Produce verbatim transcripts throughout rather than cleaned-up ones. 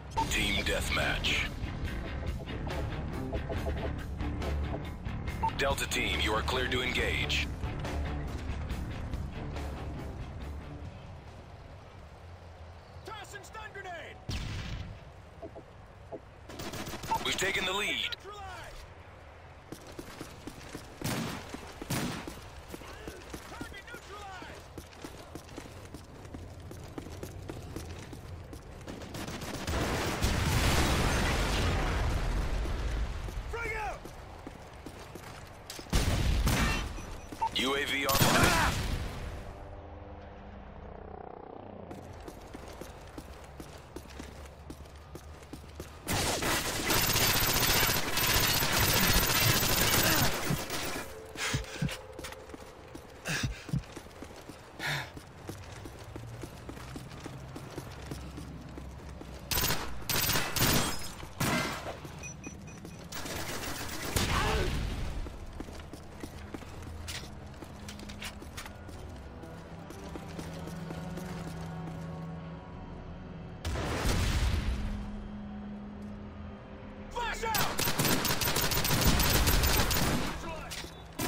Team deathmatch. Delta team, you are cleared to engage. Tossing stun grenade! We've taken the lead. Neutralized! Target neutralized! Frag out! U A V online. Flash out! Neutralized!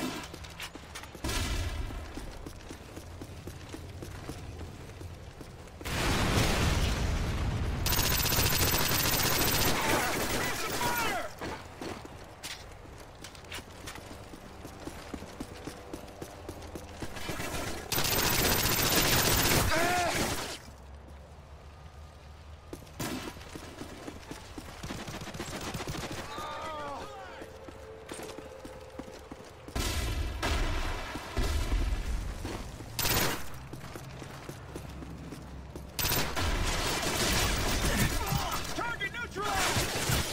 Some fire! Target neutralized!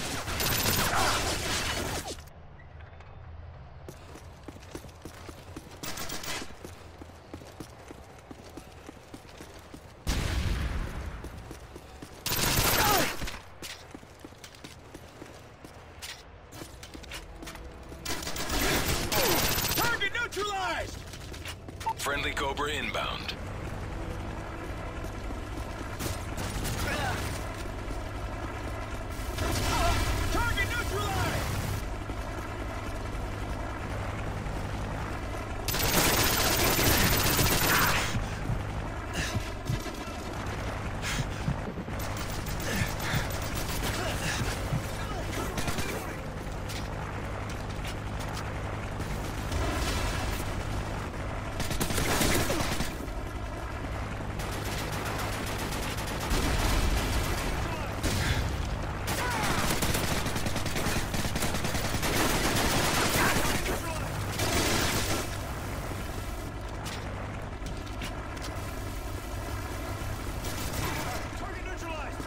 Target neutralized! Friendly Cobra inbound. Target neutralized! Target neutralized!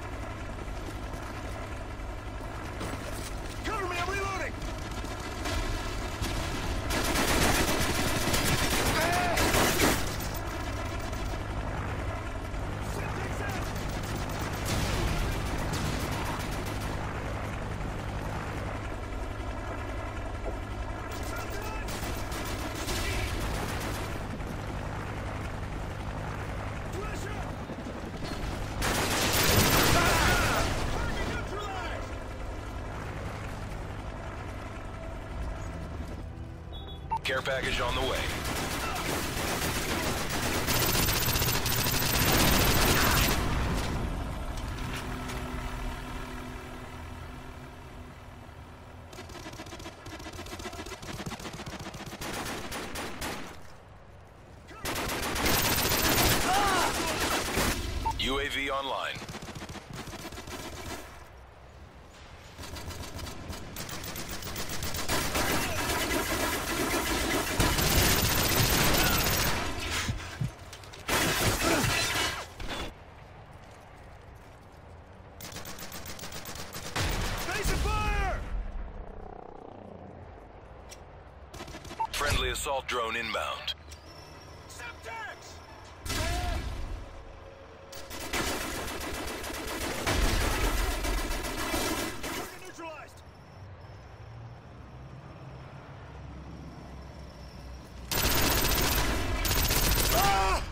Cover me, I'm reloading! Septic's out! Flash out! Target neutralized! Care package on the way. U A V online. Face of fire! Friendly assault drone inbound. Septex! Target neutralized! Ah!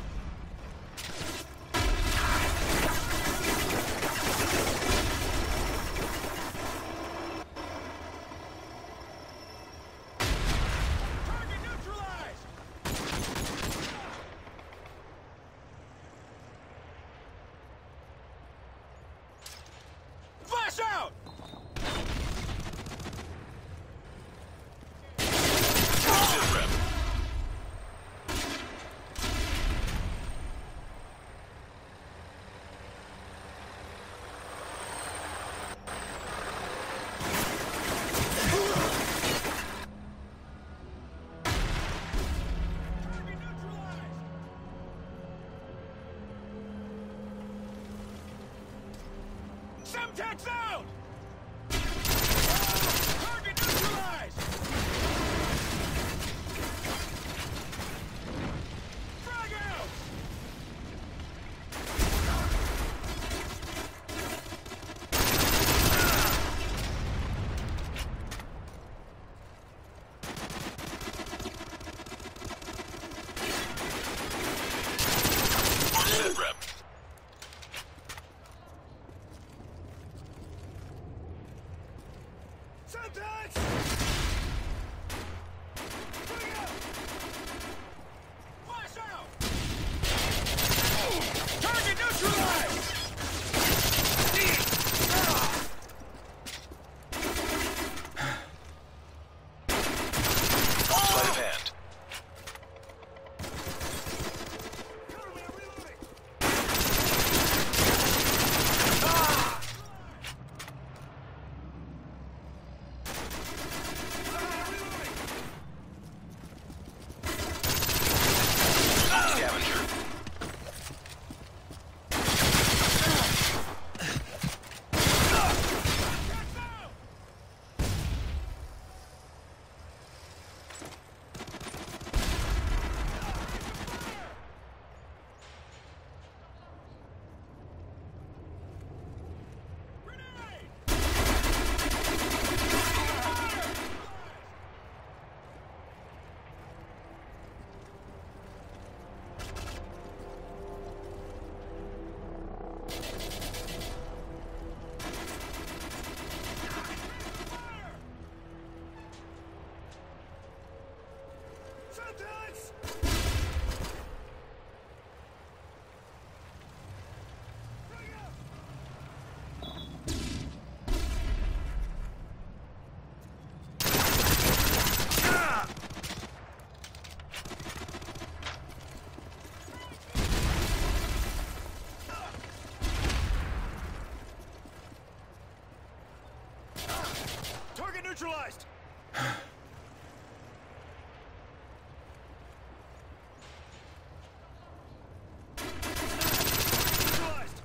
Semtex out! Target neutralized! Frag out! Sit rep. Semtex! Frag out! Flash out! Target neutralized! Sleight of hand. Cover me, I'm reloading! Scavenger. Semtex out! Grenade! Fire! Semtex! Frag out! Target neutralized! Neutralized!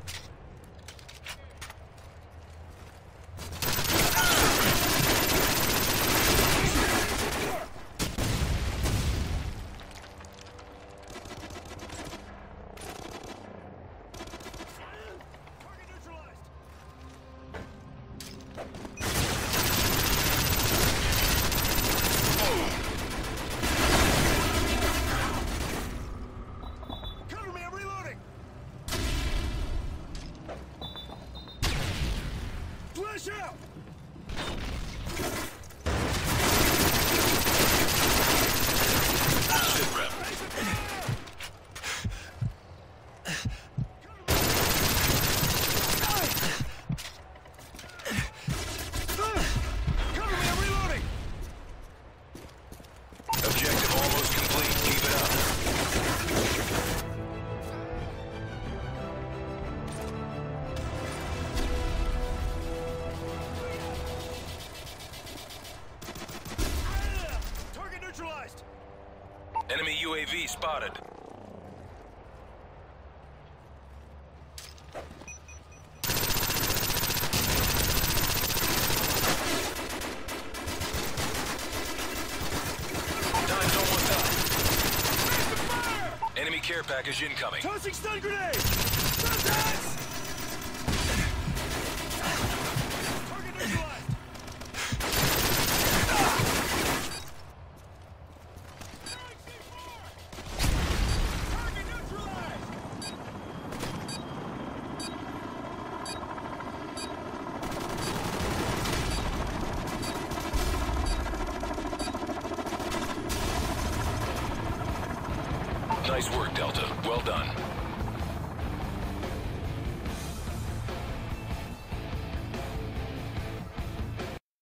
Target neutralized! Cover me, I'm reloading! Flash out! Sit rep. Cover me, I'm reloading! Objective almost complete. Keep it up. Target neutralized! Enemy U A V spotted. Time's almost up. Fire! Enemy care package incoming. Tossing stun grenade! Semtex! Target neutralized! Target neutralized! Nice work, Delta. Well done.